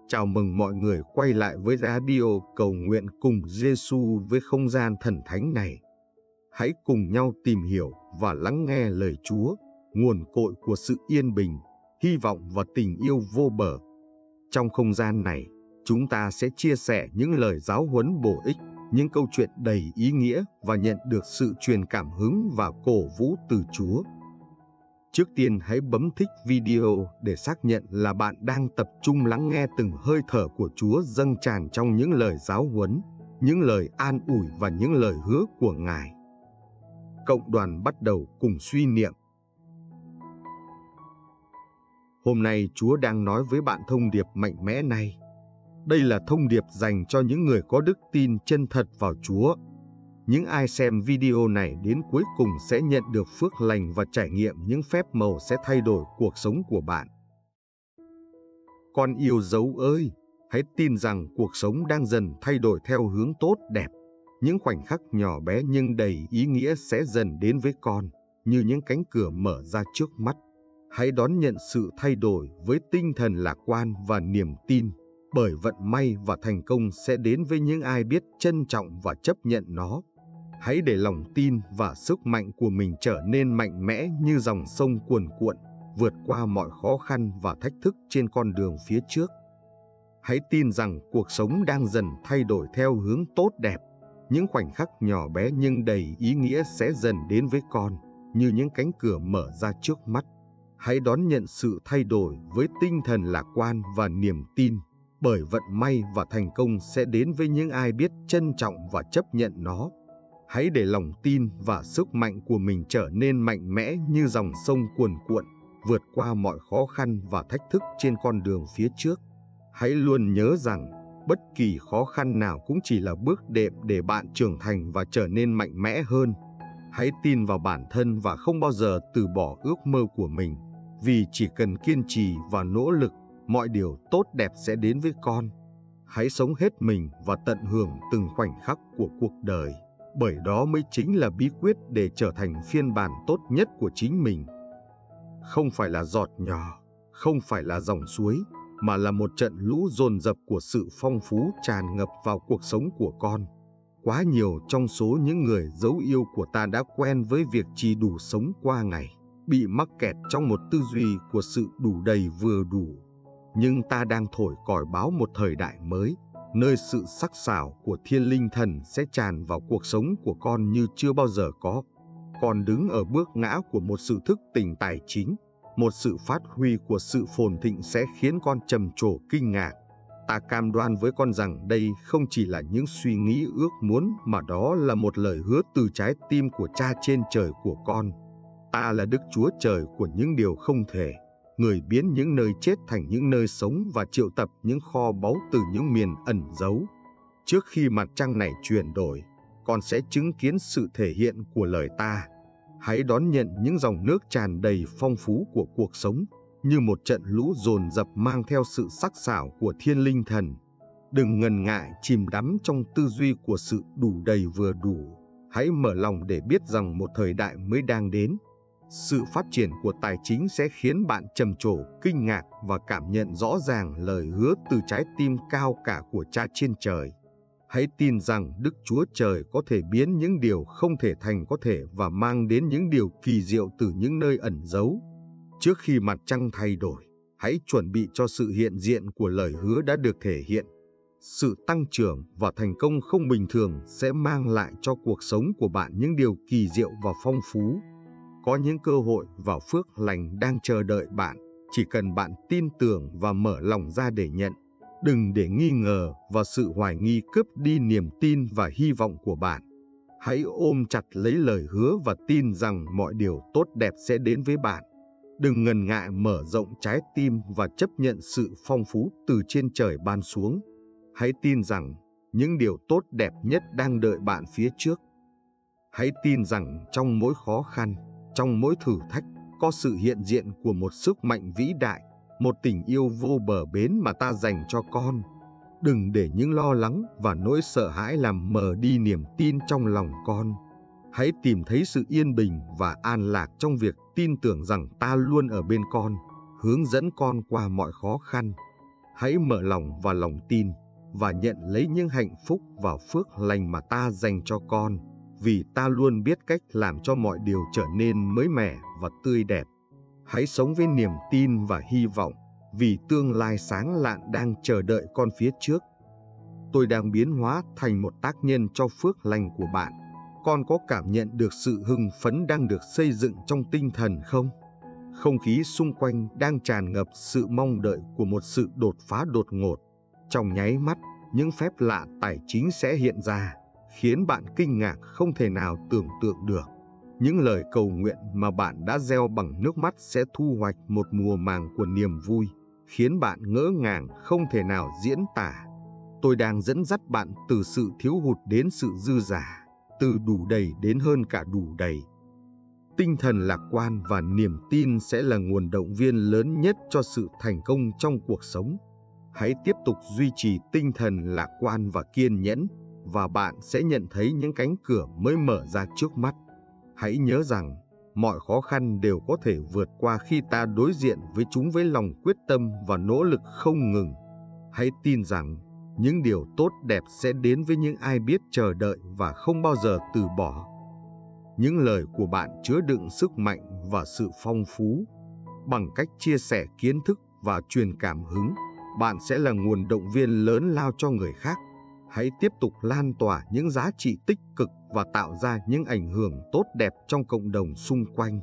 Chào mừng mọi người quay lại với radio cầu nguyện cùng Giêsu với không gian thần thánh này. Hãy cùng nhau tìm hiểu và lắng nghe lời Chúa, nguồn cội của sự yên bình, hy vọng và tình yêu vô bờ. Trong không gian này, chúng ta sẽ chia sẻ những lời giáo huấn bổ ích, những câu chuyện đầy ý nghĩa và nhận được sự truyền cảm hứng và cổ vũ từ Chúa. Trước tiên hãy bấm thích video để xác nhận là bạn đang tập trung lắng nghe từng hơi thở của Chúa dâng tràn trong những lời giáo huấn, những lời an ủi và những lời hứa của Ngài. Cộng đoàn bắt đầu cùng suy niệm. Hôm nay Chúa đang nói với bạn thông điệp mạnh mẽ này. Đây là thông điệp dành cho những người có đức tin chân thật vào Chúa. Những ai xem video này đến cuối cùng sẽ nhận được phước lành và trải nghiệm những phép màu sẽ thay đổi cuộc sống của bạn. Con yêu dấu ơi, hãy tin rằng cuộc sống đang dần thay đổi theo hướng tốt đẹp. Những khoảnh khắc nhỏ bé nhưng đầy ý nghĩa sẽ dần đến với con, như những cánh cửa mở ra trước mắt. Hãy đón nhận sự thay đổi với tinh thần lạc quan và niềm tin, bởi vận may và thành công sẽ đến với những ai biết trân trọng và chấp nhận nó. Hãy để lòng tin và sức mạnh của mình trở nên mạnh mẽ như dòng sông cuồn cuộn, vượt qua mọi khó khăn và thách thức trên con đường phía trước. Hãy tin rằng cuộc sống đang dần thay đổi theo hướng tốt đẹp. Những khoảnh khắc nhỏ bé nhưng đầy ý nghĩa sẽ dần đến với con, như những cánh cửa mở ra trước mắt. Hãy đón nhận sự thay đổi với tinh thần lạc quan và niềm tin, bởi vận may và thành công sẽ đến với những ai biết trân trọng và chấp nhận nó. Hãy để lòng tin và sức mạnh của mình trở nên mạnh mẽ như dòng sông cuồn cuộn, vượt qua mọi khó khăn và thách thức trên con đường phía trước. Hãy luôn nhớ rằng, bất kỳ khó khăn nào cũng chỉ là bước đệm để bạn trưởng thành và trở nên mạnh mẽ hơn. Hãy tin vào bản thân và không bao giờ từ bỏ ước mơ của mình, vì chỉ cần kiên trì và nỗ lực, mọi điều tốt đẹp sẽ đến với con. Hãy sống hết mình và tận hưởng từng khoảnh khắc của cuộc đời, bởi đó mới chính là bí quyết để trở thành phiên bản tốt nhất của chính mình. Không phải là giọt nhỏ, không phải là dòng suối, mà là một trận lũ dồn dập của sự phong phú tràn ngập vào cuộc sống của con. Quá nhiều trong số những người dấu yêu của ta đã quen với việc chỉ đủ sống qua ngày, bị mắc kẹt trong một tư duy của sự đủ đầy vừa đủ. Nhưng ta đang thổi còi báo một thời đại mới, nơi sự sắc sảo của thiên linh thần sẽ tràn vào cuộc sống của con như chưa bao giờ có. Con đứng ở bước ngã của một sự thức tỉnh tài chính, một sự phát huy của sự phồn thịnh sẽ khiến con trầm trồ kinh ngạc. Ta cam đoan với con rằng đây không chỉ là những suy nghĩ ước muốn, mà đó là một lời hứa từ trái tim của Cha trên trời của con. Ta là Đức Chúa Trời của những điều không thể, người biến những nơi chết thành những nơi sống và triệu tập những kho báu từ những miền ẩn giấu. Trước khi mặt trăng này chuyển đổi, con sẽ chứng kiến sự thể hiện của lời ta. Hãy đón nhận những dòng nước tràn đầy phong phú của cuộc sống, như một trận lũ dồn dập mang theo sự sắc sảo của thiên linh thần. Đừng ngần ngại chìm đắm trong tư duy của sự đủ đầy vừa đủ. Hãy mở lòng để biết rằng một thời đại mới đang đến. Sự phát triển của tài chính sẽ khiến bạn trầm trồ, kinh ngạc và cảm nhận rõ ràng lời hứa từ trái tim cao cả của Cha trên trời. Hãy tin rằng Đức Chúa Trời có thể biến những điều không thể thành có thể và mang đến những điều kỳ diệu từ những nơi ẩn giấu. Trước khi mặt trăng thay đổi, hãy chuẩn bị cho sự hiện diện của lời hứa đã được thể hiện. Sự tăng trưởng và thành công không bình thường sẽ mang lại cho cuộc sống của bạn những điều kỳ diệu và phong phú. Có những cơ hội và phước lành đang chờ đợi bạn, chỉ cần bạn tin tưởng và mở lòng ra để nhận. Đừng để nghi ngờ và sự hoài nghi cướp đi niềm tin và hy vọng của bạn. Hãy ôm chặt lấy lời hứa và tin rằng mọi điều tốt đẹp sẽ đến với bạn. Đừng ngần ngại mở rộng trái tim và chấp nhận sự phong phú từ trên trời ban xuống. Hãy tin rằng những điều tốt đẹp nhất đang đợi bạn phía trước. Hãy tin rằng trong mỗi khó khăn, trong mỗi thử thách, có sự hiện diện của một sức mạnh vĩ đại, một tình yêu vô bờ bến mà ta dành cho con. Đừng để những lo lắng và nỗi sợ hãi làm mờ đi niềm tin trong lòng con. Hãy tìm thấy sự yên bình và an lạc trong việc tin tưởng rằng ta luôn ở bên con, hướng dẫn con qua mọi khó khăn. Hãy mở lòng và lòng tin và nhận lấy những hạnh phúc và phước lành mà ta dành cho con, vì ta luôn biết cách làm cho mọi điều trở nên mới mẻ và tươi đẹp. Hãy sống với niềm tin và hy vọng, vì tương lai sáng lạn đang chờ đợi con phía trước. Tôi đang biến hóa thành một tác nhân cho phước lành của bạn. Con có cảm nhận được sự hưng phấn đang được xây dựng trong tinh thần không? Không khí xung quanh đang tràn ngập sự mong đợi của một sự đột phá đột ngột. Trong nháy mắt, những phép lạ tài chính sẽ hiện ra, khiến bạn kinh ngạc không thể nào tưởng tượng được. Những lời cầu nguyện mà bạn đã gieo bằng nước mắt sẽ thu hoạch một mùa màng của niềm vui, khiến bạn ngỡ ngàng không thể nào diễn tả. Tôi đang dẫn dắt bạn từ sự thiếu hụt đến sự dư dả, từ đủ đầy đến hơn cả đủ đầy. Tinh thần lạc quan và niềm tin sẽ là nguồn động viên lớn nhất cho sự thành công trong cuộc sống. Hãy tiếp tục duy trì tinh thần lạc quan và kiên nhẫn, và bạn sẽ nhận thấy những cánh cửa mới mở ra trước mắt. Hãy nhớ rằng, mọi khó khăn đều có thể vượt qua khi ta đối diện với chúng với lòng quyết tâm và nỗ lực không ngừng. Hãy tin rằng, những điều tốt đẹp sẽ đến với những ai biết chờ đợi và không bao giờ từ bỏ. Những lời của bạn chứa đựng sức mạnh và sự phong phú. Bằng cách chia sẻ kiến thức và truyền cảm hứng, bạn sẽ là nguồn động viên lớn lao cho người khác. Hãy tiếp tục lan tỏa những giá trị tích cực và tạo ra những ảnh hưởng tốt đẹp trong cộng đồng xung quanh.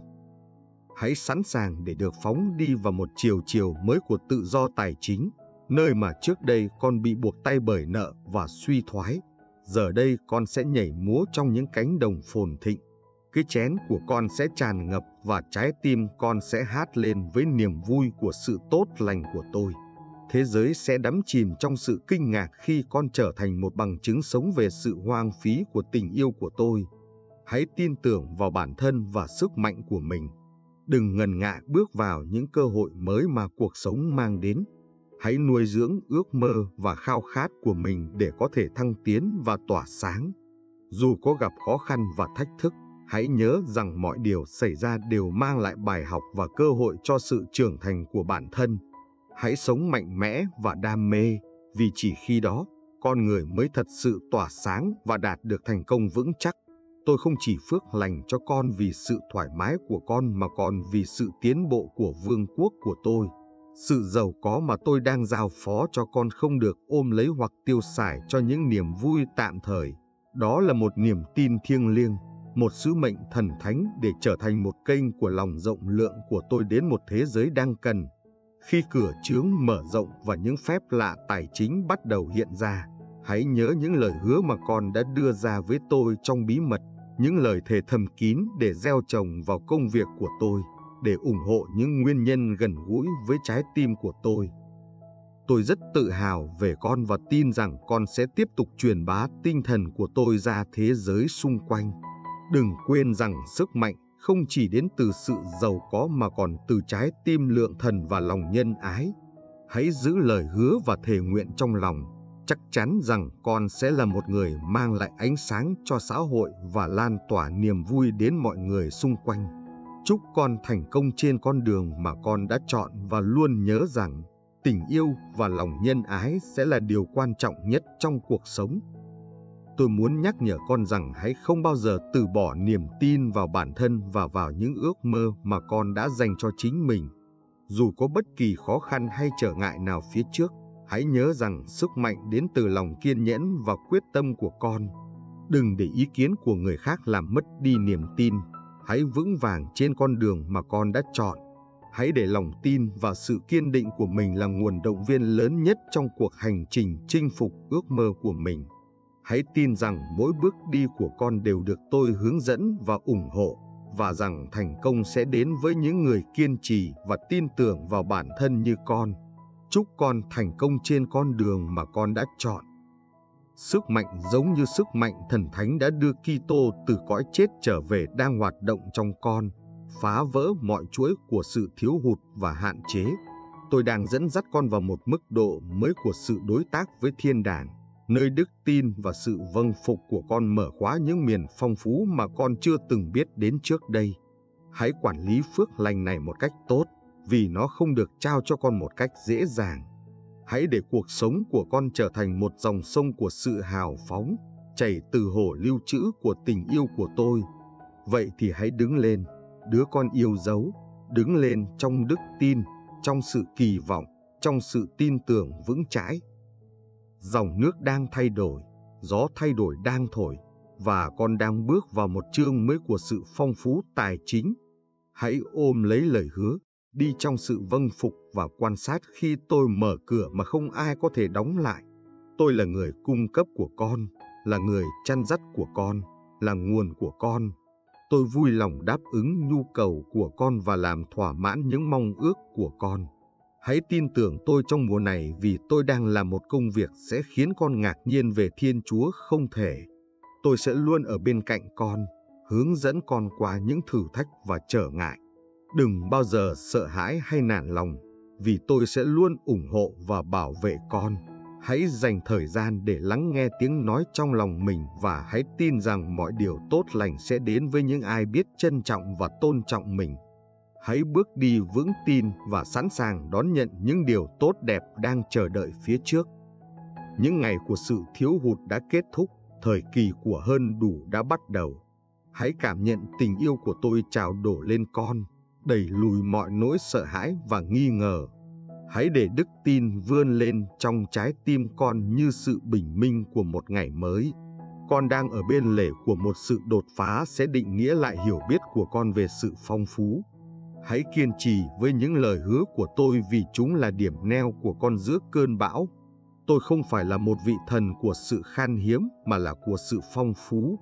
Hãy sẵn sàng để được phóng đi vào một chiều mới của tự do tài chính, nơi mà trước đây con bị buộc tay bởi nợ và suy thoái. Giờ đây con sẽ nhảy múa trong những cánh đồng phồn thịnh. Cái chén của con sẽ tràn ngập và trái tim con sẽ hát lên với niềm vui của sự tốt lành của tôi. Thế giới sẽ đắm chìm trong sự kinh ngạc khi con trở thành một bằng chứng sống về sự hoang phí của tình yêu của tôi. Hãy tin tưởng vào bản thân và sức mạnh của mình. Đừng ngần ngại bước vào những cơ hội mới mà cuộc sống mang đến. Hãy nuôi dưỡng ước mơ và khao khát của mình để có thể thăng tiến và tỏa sáng. Dù có gặp khó khăn và thách thức, hãy nhớ rằng mọi điều xảy ra đều mang lại bài học và cơ hội cho sự trưởng thành của bản thân. Hãy sống mạnh mẽ và đam mê, vì chỉ khi đó, con người mới thật sự tỏa sáng và đạt được thành công vững chắc. Tôi không chỉ phước lành cho con vì sự thoải mái của con mà còn vì sự tiến bộ của vương quốc của tôi. Sự giàu có mà tôi đang giao phó cho con không được ôm lấy hoặc tiêu xài cho những niềm vui tạm thời. Đó là một niềm tin thiêng liêng, một sứ mệnh thần thánh để trở thành một kênh của lòng rộng lượng của tôi đến một thế giới đang cần. Khi cửa chướng mở rộng và những phép lạ tài chính bắt đầu hiện ra, hãy nhớ những lời hứa mà con đã đưa ra với tôi trong bí mật, những lời thề thầm kín để gieo trồng vào công việc của tôi, để ủng hộ những nguyên nhân gần gũi với trái tim của tôi. Tôi rất tự hào về con và tin rằng con sẽ tiếp tục truyền bá tinh thần của tôi ra thế giới xung quanh. Đừng quên rằng sức mạnh không chỉ đến từ sự giàu có mà còn từ trái tim lượng thần và lòng nhân ái. Hãy giữ lời hứa và thề nguyện trong lòng, chắc chắn rằng con sẽ là một người mang lại ánh sáng cho xã hội và lan tỏa niềm vui đến mọi người xung quanh. Chúc con thành công trên con đường mà con đã chọn và luôn nhớ rằng tình yêu và lòng nhân ái sẽ là điều quan trọng nhất trong cuộc sống. Tôi muốn nhắc nhở con rằng hãy không bao giờ từ bỏ niềm tin vào bản thân và vào những ước mơ mà con đã dành cho chính mình. Dù có bất kỳ khó khăn hay trở ngại nào phía trước, hãy nhớ rằng sức mạnh đến từ lòng kiên nhẫn và quyết tâm của con. Đừng để ý kiến của người khác làm mất đi niềm tin. Hãy vững vàng trên con đường mà con đã chọn. Hãy để lòng tin và sự kiên định của mình là nguồn động viên lớn nhất trong cuộc hành trình chinh phục ước mơ của mình. Hãy tin rằng mỗi bước đi của con đều được tôi hướng dẫn và ủng hộ, và rằng thành công sẽ đến với những người kiên trì và tin tưởng vào bản thân như con. Chúc con thành công trên con đường mà con đã chọn. Sức mạnh giống như sức mạnh thần thánh đã đưa Kitô từ cõi chết trở về đang hoạt động trong con, phá vỡ mọi chuỗi của sự thiếu hụt và hạn chế. Tôi đang dẫn dắt con vào một mức độ mới của sự đối tác với thiên đàng, nơi đức tin và sự vâng phục của con mở khóa những miền phong phú mà con chưa từng biết đến trước đây. Hãy quản lý phước lành này một cách tốt, vì nó không được trao cho con một cách dễ dàng. Hãy để cuộc sống của con trở thành một dòng sông của sự hào phóng, chảy từ hồ lưu trữ của tình yêu của tôi. Vậy thì hãy đứng lên, đứa con yêu dấu, đứng lên trong đức tin, trong sự kỳ vọng, trong sự tin tưởng vững chãi. Dòng nước đang thay đổi, gió thay đổi đang thổi, và con đang bước vào một chương mới của sự phong phú tài chính. Hãy ôm lấy lời hứa, đi trong sự vâng phục và quan sát khi tôi mở cửa mà không ai có thể đóng lại. Tôi là người cung cấp của con, là người chăn dắt của con, là nguồn của con. Tôi vui lòng đáp ứng nhu cầu của con và làm thỏa mãn những mong ước của con. Hãy tin tưởng tôi trong mùa này, vì tôi đang làm một công việc sẽ khiến con ngạc nhiên về Thiên Chúa không thể. Tôi sẽ luôn ở bên cạnh con, hướng dẫn con qua những thử thách và trở ngại. Đừng bao giờ sợ hãi hay nản lòng, vì tôi sẽ luôn ủng hộ và bảo vệ con. Hãy dành thời gian để lắng nghe tiếng nói trong lòng mình, và hãy tin rằng mọi điều tốt lành sẽ đến với những ai biết trân trọng và tôn trọng mình. Hãy bước đi vững tin và sẵn sàng đón nhận những điều tốt đẹp đang chờ đợi phía trước. Những ngày của sự thiếu hụt đã kết thúc, thời kỳ của hơn đủ đã bắt đầu. Hãy cảm nhận tình yêu của tôi trào đổ lên con, đẩy lùi mọi nỗi sợ hãi và nghi ngờ. Hãy để đức tin vươn lên trong trái tim con như sự bình minh của một ngày mới. Con đang ở bên lề của một sự đột phá sẽ định nghĩa lại hiểu biết của con về sự phong phú. Hãy kiên trì với những lời hứa của tôi, vì chúng là điểm neo của con giữa cơn bão. Tôi không phải là một vị thần của sự khan hiếm, mà là của sự phong phú.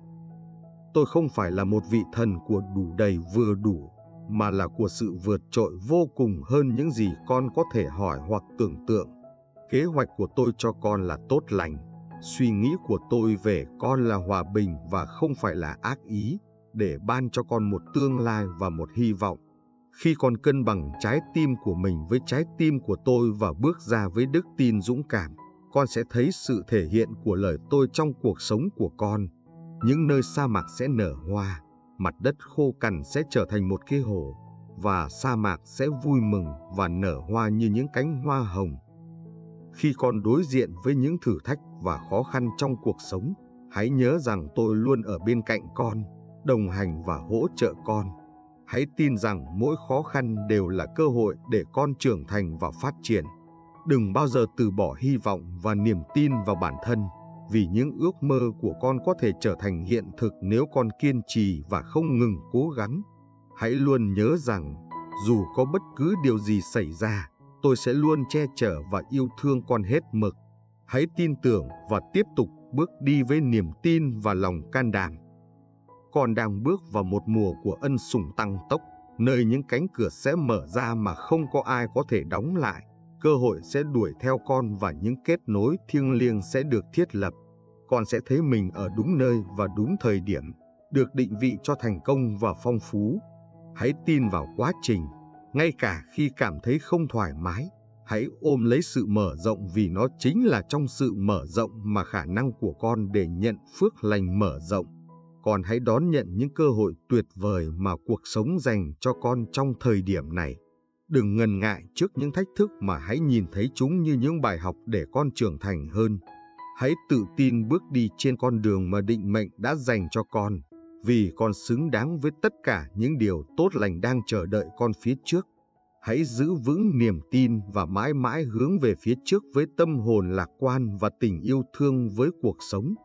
Tôi không phải là một vị thần của đủ đầy vừa đủ, mà là của sự vượt trội vô cùng hơn những gì con có thể hỏi hoặc tưởng tượng. Kế hoạch của tôi cho con là tốt lành. Suy nghĩ của tôi về con là hòa bình và không phải là ác ý, để ban cho con một tương lai và một hy vọng. Khi con cân bằng trái tim của mình với trái tim của tôi và bước ra với đức tin dũng cảm, con sẽ thấy sự thể hiện của lời tôi trong cuộc sống của con. Những nơi sa mạc sẽ nở hoa, mặt đất khô cằn sẽ trở thành một cái hồ, và sa mạc sẽ vui mừng và nở hoa như những cánh hoa hồng. Khi con đối diện với những thử thách và khó khăn trong cuộc sống, hãy nhớ rằng tôi luôn ở bên cạnh con, đồng hành và hỗ trợ con. Hãy tin rằng mỗi khó khăn đều là cơ hội để con trưởng thành và phát triển. Đừng bao giờ từ bỏ hy vọng và niềm tin vào bản thân, vì những ước mơ của con có thể trở thành hiện thực nếu con kiên trì và không ngừng cố gắng. Hãy luôn nhớ rằng, dù có bất cứ điều gì xảy ra, tôi sẽ luôn che chở và yêu thương con hết mực. Hãy tin tưởng và tiếp tục bước đi với niềm tin và lòng can đảm. Con đang bước vào một mùa của ân sủng tăng tốc, nơi những cánh cửa sẽ mở ra mà không có ai có thể đóng lại. Cơ hội sẽ đuổi theo con và những kết nối thiêng liêng sẽ được thiết lập. Con sẽ thấy mình ở đúng nơi và đúng thời điểm, được định vị cho thành công và phong phú. Hãy tin vào quá trình, ngay cả khi cảm thấy không thoải mái. Hãy ôm lấy sự mở rộng, vì nó chính là trong sự mở rộng mà khả năng của con để nhận phước lành mở rộng. Con hãy đón nhận những cơ hội tuyệt vời mà cuộc sống dành cho con trong thời điểm này. Đừng ngần ngại trước những thách thức, mà hãy nhìn thấy chúng như những bài học để con trưởng thành hơn. Hãy tự tin bước đi trên con đường mà định mệnh đã dành cho con, vì con xứng đáng với tất cả những điều tốt lành đang chờ đợi con phía trước. Hãy giữ vững niềm tin và mãi mãi hướng về phía trước với tâm hồn lạc quan và tình yêu thương với cuộc sống.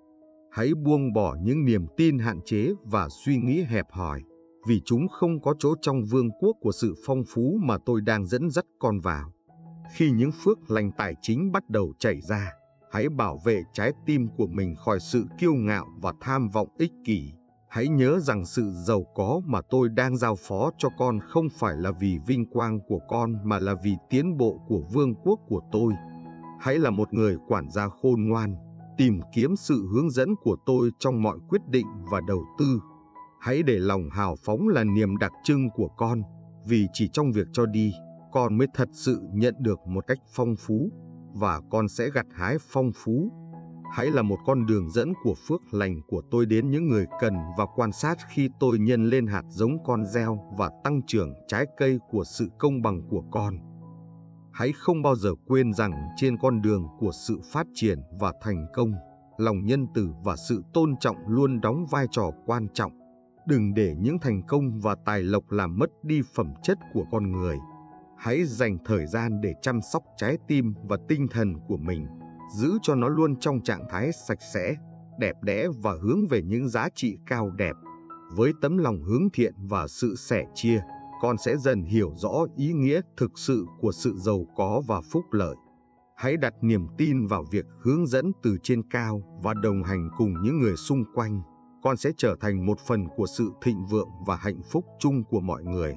Hãy buông bỏ những niềm tin hạn chế và suy nghĩ hẹp hòi, vì chúng không có chỗ trong vương quốc của sự phong phú mà tôi đang dẫn dắt con vào. Khi những phước lành tài chính bắt đầu chảy ra, hãy bảo vệ trái tim của mình khỏi sự kiêu ngạo và tham vọng ích kỷ. Hãy nhớ rằng sự giàu có mà tôi đang giao phó cho con không phải là vì vinh quang của con, mà là vì tiến bộ của vương quốc của tôi. Hãy là một người quản gia khôn ngoan, tìm kiếm sự hướng dẫn của tôi trong mọi quyết định và đầu tư. Hãy để lòng hào phóng là niềm đặc trưng của con, vì chỉ trong việc cho đi, con mới thật sự nhận được một cách phong phú, và con sẽ gặt hái phong phú. Hãy là một con đường dẫn của phước lành của tôi đến những người cần, và quan sát khi tôi nhân lên hạt giống con gieo và tăng trưởng trái cây của sự công bằng của con. Hãy không bao giờ quên rằng trên con đường của sự phát triển và thành công, lòng nhân từ và sự tôn trọng luôn đóng vai trò quan trọng. Đừng để những thành công và tài lộc làm mất đi phẩm chất của con người. Hãy dành thời gian để chăm sóc trái tim và tinh thần của mình, giữ cho nó luôn trong trạng thái sạch sẽ, đẹp đẽ và hướng về những giá trị cao đẹp. Với tấm lòng hướng thiện và sự sẻ chia, con sẽ dần hiểu rõ ý nghĩa thực sự của sự giàu có và phúc lợi. Hãy đặt niềm tin vào việc hướng dẫn từ trên cao và đồng hành cùng những người xung quanh. Con sẽ trở thành một phần của sự thịnh vượng và hạnh phúc chung của mọi người.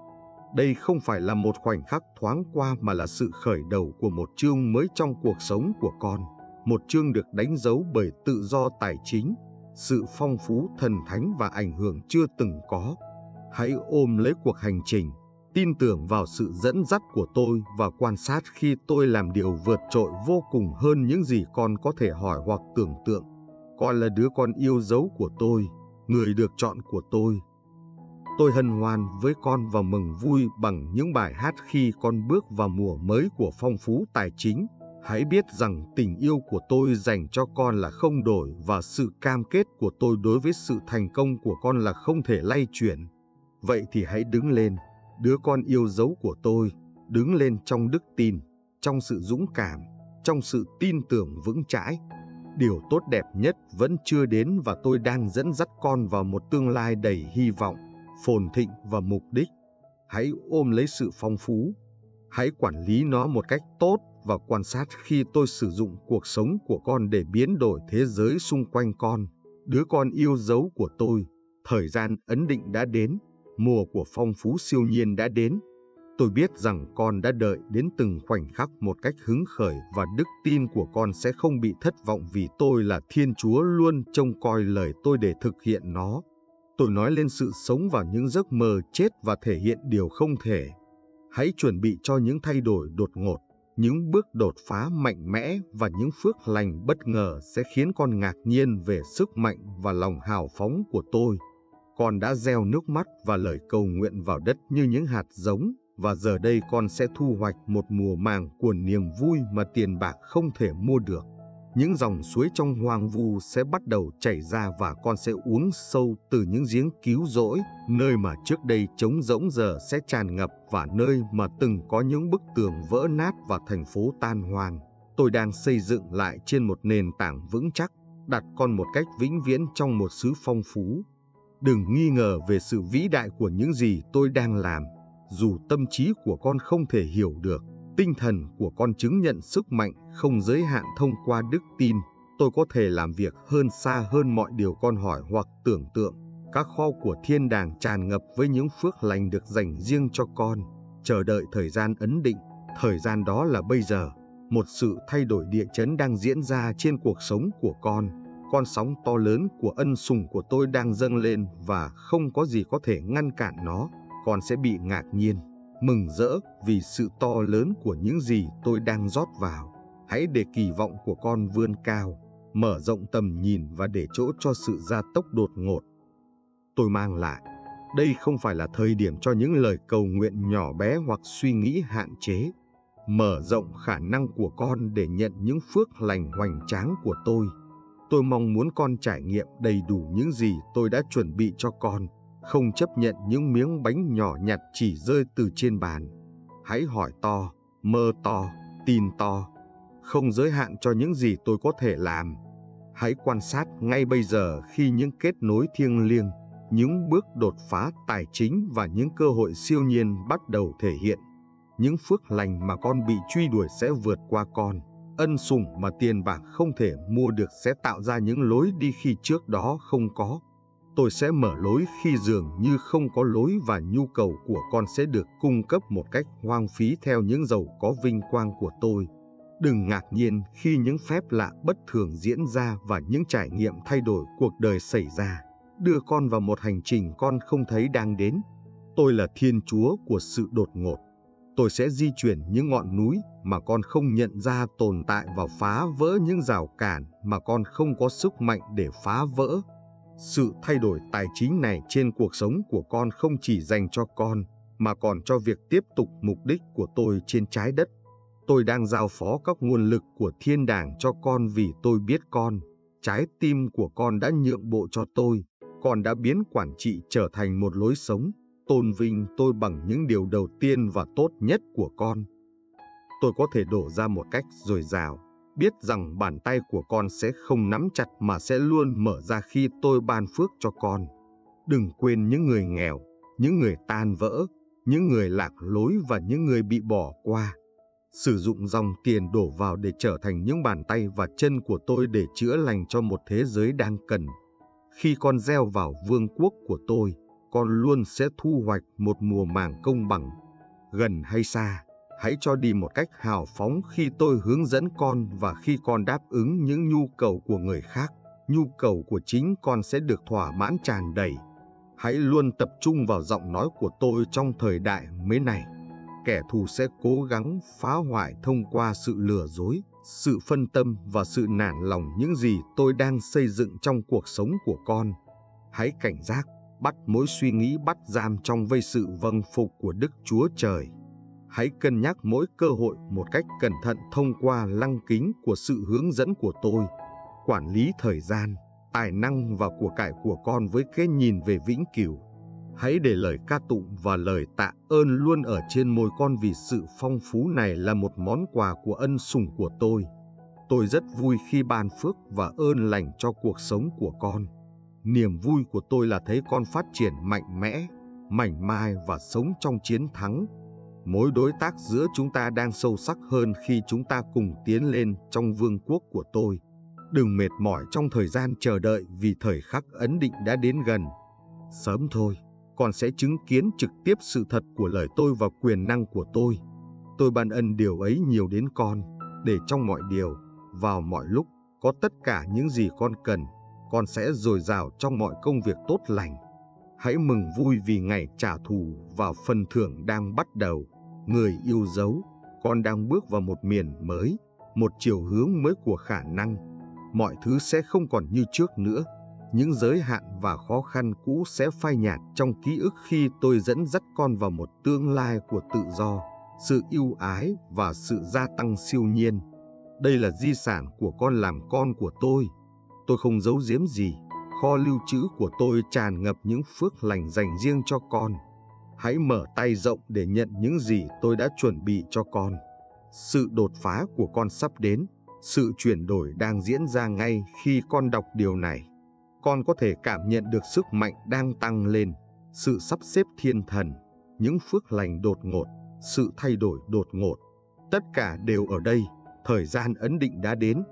Đây không phải là một khoảnh khắc thoáng qua mà là sự khởi đầu của một chương mới trong cuộc sống của con. Một chương được đánh dấu bởi tự do tài chính, sự phong phú thần thánh và ảnh hưởng chưa từng có. Hãy ôm lấy cuộc hành trình, tin tưởng vào sự dẫn dắt của tôi và quan sát khi tôi làm điều vượt trội vô cùng hơn những gì con có thể hỏi hoặc tưởng tượng. Con là đứa con yêu dấu của tôi, người được chọn của tôi. Tôi hân hoan với con và mừng vui bằng những bài hát khi con bước vào mùa mới của phong phú tài chính. Hãy biết rằng tình yêu của tôi dành cho con là không đổi và sự cam kết của tôi đối với sự thành công của con là không thể lay chuyển. Vậy thì hãy đứng lên, đứa con yêu dấu của tôi, đứng lên trong đức tin, trong sự dũng cảm, trong sự tin tưởng vững chãi. Điều tốt đẹp nhất vẫn chưa đến và tôi đang dẫn dắt con vào một tương lai đầy hy vọng, phồn thịnh và mục đích. Hãy ôm lấy sự phong phú. Hãy quản lý nó một cách tốt và quan sát khi tôi sử dụng cuộc sống của con để biến đổi thế giới xung quanh con. Đứa con yêu dấu của tôi, thời gian ấn định đã đến, mùa của phong phú siêu nhiên đã đến. Tôi biết rằng con đã đợi đến từng khoảnh khắc một cách hứng khởi và đức tin của con sẽ không bị thất vọng vì tôi là Thiên Chúa luôn trông coi lời tôi để thực hiện nó. Tôi nói lên sự sống vào những giấc mơ chết và thể hiện điều không thể. Hãy chuẩn bị cho những thay đổi đột ngột, những bước đột phá mạnh mẽ và những phước lành bất ngờ sẽ khiến con ngạc nhiên về sức mạnh và lòng hào phóng của tôi. Con đã gieo nước mắt và lời cầu nguyện vào đất như những hạt giống, và giờ đây con sẽ thu hoạch một mùa màng của niềm vui mà tiền bạc không thể mua được. Những dòng suối trong hoang vu sẽ bắt đầu chảy ra và con sẽ uống sâu từ những giếng cứu rỗi, nơi mà trước đây trống rỗng giờ sẽ tràn ngập và nơi mà từng có những bức tường vỡ nát và thành phố tan hoang. Tôi đang xây dựng lại trên một nền tảng vững chắc, đặt con một cách vĩnh viễn trong một xứ phong phú. Đừng nghi ngờ về sự vĩ đại của những gì tôi đang làm. Dù tâm trí của con không thể hiểu được, tinh thần của con chứng nhận sức mạnh không giới hạn thông qua đức tin. Tôi có thể làm việc hơn xa hơn mọi điều con hỏi hoặc tưởng tượng. Các kho của thiên đàng tràn ngập với những phước lành được dành riêng cho con. Chờ đợi thời gian ấn định, thời gian đó là bây giờ. Một sự thay đổi địa chấn đang diễn ra trên cuộc sống của con. Con sóng to lớn của ân sủng của tôi đang dâng lên và không có gì có thể ngăn cản nó. Con sẽ bị ngạc nhiên, mừng rỡ vì sự to lớn của những gì tôi đang rót vào. Hãy để kỳ vọng của con vươn cao, mở rộng tầm nhìn và để chỗ cho sự gia tốc đột ngột. Tôi mang lại, đây không phải là thời điểm cho những lời cầu nguyện nhỏ bé hoặc suy nghĩ hạn chế. Mở rộng khả năng của con để nhận những phước lành hoành tráng của tôi. Tôi mong muốn con trải nghiệm đầy đủ những gì tôi đã chuẩn bị cho con, không chấp nhận những miếng bánh nhỏ nhặt chỉ rơi từ trên bàn. Hãy hỏi to, mơ to, tin to, không giới hạn cho những gì tôi có thể làm. Hãy quan sát ngay bây giờ khi những kết nối thiêng liêng, những bước đột phá tài chính và những cơ hội siêu nhiên bắt đầu thể hiện. Những phước lành mà con bị truy đuổi sẽ vượt qua con. Ân sủng mà tiền bạc không thể mua được sẽ tạo ra những lối đi khi trước đó không có. Tôi sẽ mở lối khi dường như không có lối và nhu cầu của con sẽ được cung cấp một cách hoang phí theo những giàu có vinh quang của tôi. Đừng ngạc nhiên khi những phép lạ bất thường diễn ra và những trải nghiệm thay đổi cuộc đời xảy ra, đưa con vào một hành trình con không thấy đang đến. Tôi là Thiên Chúa của sự đột ngột. Tôi sẽ di chuyển những ngọn núi mà con không nhận ra tồn tại và phá vỡ những rào cản mà con không có sức mạnh để phá vỡ. Sự thay đổi tài chính này trên cuộc sống của con không chỉ dành cho con, mà còn cho việc tiếp tục mục đích của tôi trên trái đất. Tôi đang giao phó các nguồn lực của thiên đàng cho con vì tôi biết con, trái tim của con đã nhượng bộ cho tôi. Con đã biến quản trị trở thành một lối sống, tôn vinh tôi bằng những điều đầu tiên và tốt nhất của con. Tôi có thể đổ ra một cách dồi dào, biết rằng bàn tay của con sẽ không nắm chặt mà sẽ luôn mở ra khi tôi ban phước cho con. Đừng quên những người nghèo, những người tan vỡ, những người lạc lối và những người bị bỏ qua. Sử dụng dòng tiền đổ vào để trở thành những bàn tay và chân của tôi để chữa lành cho một thế giới đang cần. Khi con gieo vào vương quốc của tôi, con luôn sẽ thu hoạch một mùa màng công bằng. Gần hay xa, hãy cho đi một cách hào phóng khi tôi hướng dẫn con, và khi con đáp ứng những nhu cầu của người khác, nhu cầu của chính con sẽ được thỏa mãn tràn đầy. Hãy luôn tập trung vào giọng nói của tôi trong thời đại mới này. Kẻ thù sẽ cố gắng phá hoại thông qua sự lừa dối, sự phân tâm và sự nản lòng những gì tôi đang xây dựng trong cuộc sống của con. Hãy cảnh giác, bắt mối suy nghĩ bắt giam trong vây sự vâng phục của Đức Chúa Trời. Hãy cân nhắc mỗi cơ hội một cách cẩn thận thông qua lăng kính của sự hướng dẫn của tôi. Quản lý thời gian, tài năng và của cải của con với cái nhìn về vĩnh cửu. Hãy để lời ca tụng và lời tạ ơn luôn ở trên môi con, vì sự phong phú này là một món quà của ân sủng của tôi. Tôi rất vui khi ban phước và ơn lành cho cuộc sống của con. Niềm vui của tôi là thấy con phát triển mạnh mẽ, mảnh mai và sống trong chiến thắng. Mối đối tác giữa chúng ta đang sâu sắc hơn khi chúng ta cùng tiến lên trong vương quốc của tôi. Đừng mệt mỏi trong thời gian chờ đợi, vì thời khắc ấn định đã đến gần. Sớm thôi, con sẽ chứng kiến trực tiếp sự thật của lời tôi và quyền năng của tôi. Tôi ban ân điều ấy nhiều đến con, để trong mọi điều, vào mọi lúc, có tất cả những gì con cần. Con sẽ dồi dào trong mọi công việc tốt lành. Hãy mừng vui vì ngày trả thù và phần thưởng đang bắt đầu. Người yêu dấu, con đang bước vào một miền mới, một chiều hướng mới của khả năng. Mọi thứ sẽ không còn như trước nữa. Những giới hạn và khó khăn cũ sẽ phai nhạt trong ký ức khi tôi dẫn dắt con vào một tương lai của tự do, sự ưu ái và sự gia tăng siêu nhiên. Đây là di sản của con làm con của tôi. Tôi không giấu giếm gì. Kho lưu trữ của tôi tràn ngập những phước lành dành riêng cho con. Hãy mở tay rộng để nhận những gì tôi đã chuẩn bị cho con. Sự đột phá của con sắp đến. Sự chuyển đổi đang diễn ra ngay khi con đọc điều này. Con có thể cảm nhận được sức mạnh đang tăng lên, sự sắp xếp thiên thần, những phước lành đột ngột, sự thay đổi đột ngột. Tất cả đều ở đây, thời gian ấn định đã đến.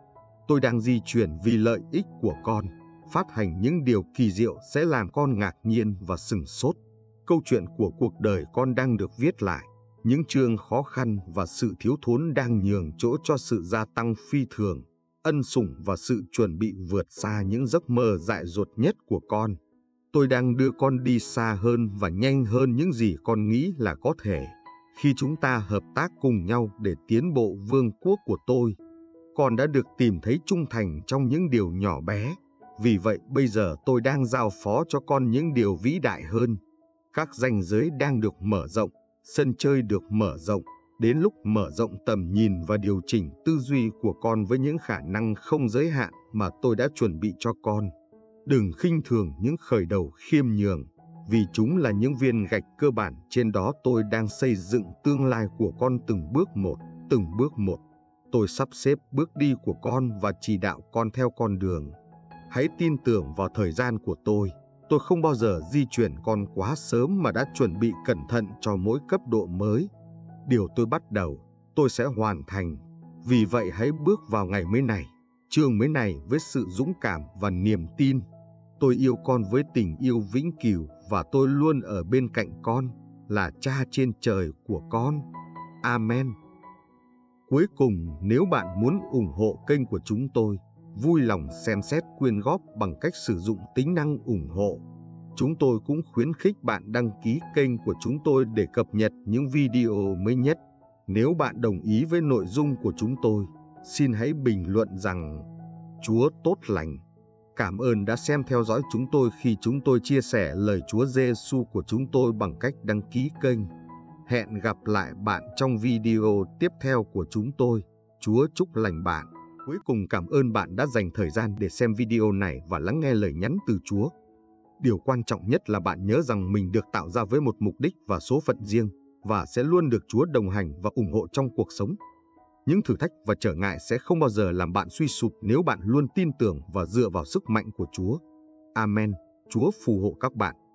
Tôi đang di chuyển vì lợi ích của con. Phát hành những điều kỳ diệu sẽ làm con ngạc nhiên và sửng sốt. Câu chuyện của cuộc đời con đang được viết lại. Những chương khó khăn và sự thiếu thốn đang nhường chỗ cho sự gia tăng phi thường, ân sủng và sự chuẩn bị vượt xa những giấc mơ dại dột nhất của con. Tôi đang đưa con đi xa hơn và nhanh hơn những gì con nghĩ là có thể. Khi chúng ta hợp tác cùng nhau để tiến bộ vương quốc của tôi, con đã được tìm thấy trung thành trong những điều nhỏ bé. Vì vậy bây giờ tôi đang giao phó cho con những điều vĩ đại hơn. Các ranh giới đang được mở rộng, sân chơi được mở rộng. Đến lúc mở rộng tầm nhìn và điều chỉnh tư duy của con với những khả năng không giới hạn mà tôi đã chuẩn bị cho con. Đừng khinh thường những khởi đầu khiêm nhường, vì chúng là những viên gạch cơ bản trên đó tôi đang xây dựng tương lai của con từng bước một, từng bước một. Tôi sắp xếp bước đi của con và chỉ đạo con theo con đường. Hãy tin tưởng vào thời gian của tôi. Tôi không bao giờ di chuyển con quá sớm mà đã chuẩn bị cẩn thận cho mỗi cấp độ mới. Điều tôi bắt đầu, tôi sẽ hoàn thành. Vì vậy hãy bước vào ngày mới này, chương mới này với sự dũng cảm và niềm tin. Tôi yêu con với tình yêu vĩnh cửu và tôi luôn ở bên cạnh con, là Cha trên trời của con. Amen. Cuối cùng, nếu bạn muốn ủng hộ kênh của chúng tôi, vui lòng xem xét quyên góp bằng cách sử dụng tính năng ủng hộ. Chúng tôi cũng khuyến khích bạn đăng ký kênh của chúng tôi để cập nhật những video mới nhất. Nếu bạn đồng ý với nội dung của chúng tôi, xin hãy bình luận rằng Chúa tốt lành. Cảm ơn đã xem theo dõi chúng tôi khi chúng tôi chia sẻ lời Chúa Giêsu của chúng tôi bằng cách đăng ký kênh. Hẹn gặp lại bạn trong video tiếp theo của chúng tôi. Chúa chúc lành bạn. Cuối cùng, cảm ơn bạn đã dành thời gian để xem video này và lắng nghe lời nhắn từ Chúa. Điều quan trọng nhất là bạn nhớ rằng mình được tạo ra với một mục đích và số phận riêng, và sẽ luôn được Chúa đồng hành và ủng hộ trong cuộc sống. Những thử thách và trở ngại sẽ không bao giờ làm bạn suy sụp nếu bạn luôn tin tưởng và dựa vào sức mạnh của Chúa. Amen. Chúa phù hộ các bạn.